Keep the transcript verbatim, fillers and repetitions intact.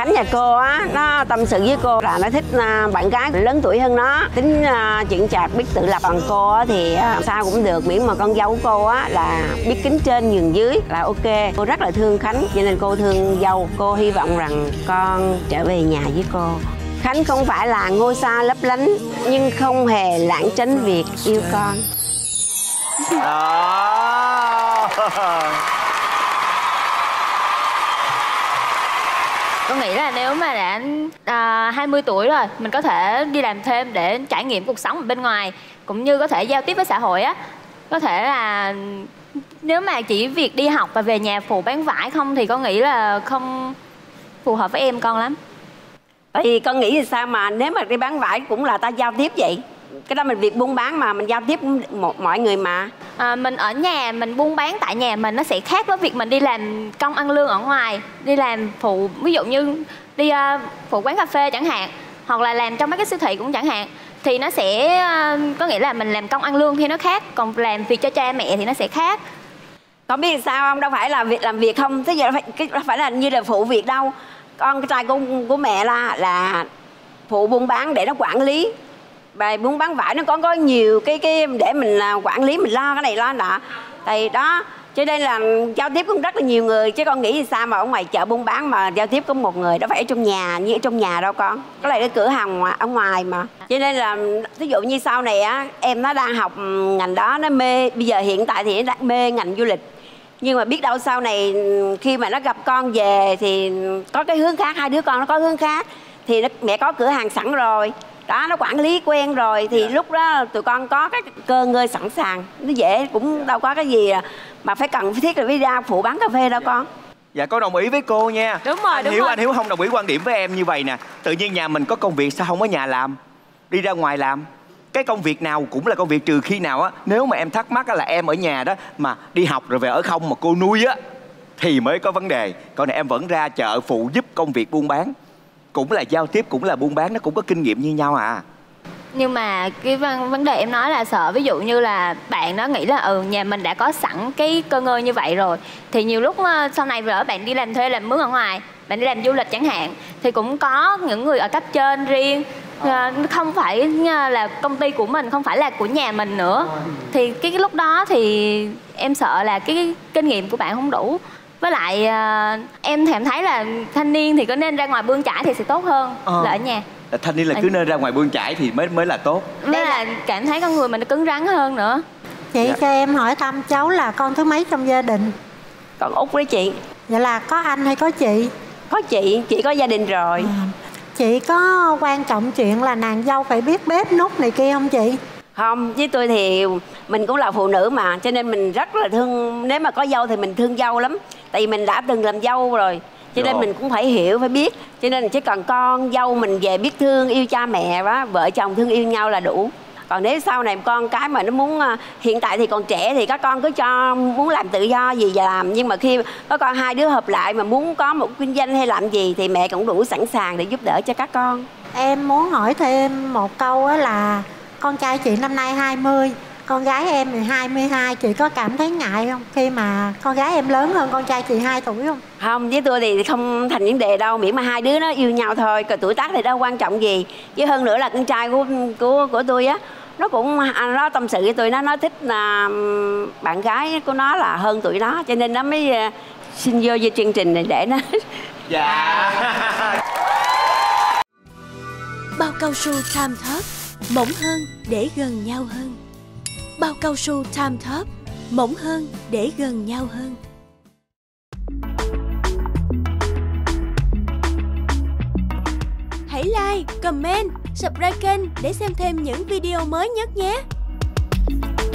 Khánh nhà cô á, nó tâm sự với cô là nó thích bạn gái lớn tuổi hơn nó, tính chuyện chạc, biết tự lập. Còn cô á thì sao cũng được, miễn mà con dâu của cô á là biết kính trên nhường dưới là ok. Cô rất là thương Khánh, cho nên cô thương dâu. Cô hy vọng rằng con trở về nhà với cô. Khánh không phải là ngôi sao lấp lánh, nhưng không hề lảng tránh việc yêu con. Đó. Tôi nghĩ là nếu mà đã à, hai mươi tuổi rồi, mình có thể đi làm thêm để trải nghiệm cuộc sống ở bên ngoài, cũng như có thể giao tiếp với xã hội á. Có thể là nếu mà chỉ việc đi học và về nhà phụ bán vải không thì con nghĩ là không phù hợp với em con lắm. Tại vì con nghĩ thì sao mà nếu mà đi bán vải cũng là ta giao tiếp vậy. Cái đó mình việc buôn bán mà mình giao tiếp một mọi người mà. À, mình ở nhà mình buôn bán tại nhà mình nó sẽ khác với việc mình đi làm công ăn lương ở ngoài, đi làm phụ, ví dụ như đi uh, phụ quán cà phê chẳng hạn, hoặc là làm trong mấy cái siêu thị cũng chẳng hạn, thì nó sẽ uh, có nghĩa là mình làm công ăn lương thì nó khác, còn làm việc cho cha mẹ thì nó sẽ khác. Con biết sao không, đâu phải là việc làm việc không, thế giờ phải cái phải là như là phụ việc đâu. Con cái trai của của mẹ là là phụ buôn bán để nó quản lý. Bài buôn bán vải nó có có nhiều cái cái để mình quản lý, mình lo cái này lo nọ. Thì đó, cho nên là giao tiếp cũng rất là nhiều người, chứ con nghĩ sao mà ở ngoài chợ buôn bán mà giao tiếp có một người, đâu phải ở trong nhà như ở trong nhà đâu con. Có lại cái cửa hàng ngoài, ở ngoài mà. Cho nên là ví dụ như sau này á, em nó đang học ngành đó, nó mê, bây giờ hiện tại thì nó đang mê ngành du lịch. Nhưng mà biết đâu sau này khi mà nó gặp con về thì có cái hướng khác, hai đứa con nó có hướng khác. Thì nó, mẹ có cửa hàng sẵn rồi. Đó, nó quản lý quen rồi thì lúc đó tụi con có cái cơ ngơi sẵn sàng. Nó dễ, cũng đâu có cái gì mà phải cần thiết là đi ra phụ bán cà phê đâu con. Dạ con đồng ý với cô nha. Đúng rồi, anh đúng Hiếu, rồi. Anh Hiếu không đồng ý quan điểm với em như vậy nè. Tự nhiên nhà mình có công việc sao không ở nhà làm, đi ra ngoài làm. Cái công việc nào cũng là công việc, trừ khi nào á, nếu mà em thắc mắc á là em ở nhà đó mà đi học rồi về ở không mà cô nuôi á thì mới có vấn đề. Còn này em vẫn ra chợ phụ giúp công việc buôn bán, cũng là giao tiếp, cũng là buôn bán, nó cũng có kinh nghiệm như nhau à. Nhưng mà cái vấn đề em nói là sợ ví dụ như là bạn nó nghĩ là ừ nhà mình đã có sẵn cái cơ ngơi như vậy rồi, thì nhiều lúc sau này lỡ bạn đi làm thuê làm mướn ở ngoài, bạn đi làm du lịch chẳng hạn, thì cũng có những người ở cấp trên riêng, không phải là công ty của mình, không phải là của nhà mình nữa. Thì cái, cái lúc đó thì em sợ là cái, cái kinh nghiệm của bạn không đủ. Với lại uh, em thì em thấy là thanh niên thì có nên ra ngoài bươn chải thì sẽ tốt hơn ờ. là ở nhà. Thanh niên là cứ nên ra ngoài bươn chải thì mới mới là tốt. Đây là cảm thấy con người mình nó cứng rắn hơn nữa. Chị Dạ. cho em hỏi thăm cháu là con thứ mấy trong gia đình? Con út với chị. Vậy là có anh hay có chị? Có chị, chị có gia đình rồi. À, chị có quan trọng chuyện là nàng dâu phải biết bếp nút này kia không chị? Không, với tôi thì mình cũng là phụ nữ mà, cho nên mình rất là thương. Nếu mà có dâu thì mình thương dâu lắm. Tại vì mình đã từng làm dâu rồi, cho nên mình cũng phải hiểu, phải biết. Cho nên chỉ cần con dâu mình về biết thương, yêu cha mẹ đó, vợ chồng thương yêu nhau là đủ. Còn nếu sau này con cái mà nó muốn, hiện tại thì còn trẻ thì các con cứ cho muốn làm tự do gì và làm. Nhưng mà khi có con hai đứa hợp lại mà muốn có một kinh doanh hay làm gì thì mẹ cũng đủ sẵn sàng để giúp đỡ cho các con. Em muốn hỏi thêm một câu là con trai chị năm nay hai mươi, con gái em thì hai mươi hai. Chị có cảm thấy ngại không khi mà con gái em lớn hơn con trai chị hai tuổi không? Không, với tôi thì không thành vấn đề đâu, miễn mà hai đứa nó yêu nhau thôi. Còn tuổi tác thì đâu quan trọng gì. Chứ hơn nữa là con trai của của của tôi á, nó cũng nó tâm sự với tôi, nó nó thích là bạn gái của nó là hơn tuổi nó, cho nên nó mới xin vô vô chương trình này để nó. Dạ. Bao cao su Time Top, mỏng hơn để gần nhau hơn. Bao cao su Time Top, mỏng hơn để gần nhau hơn. Hãy like, comment, subscribe kênh để xem thêm những video mới nhất nhé.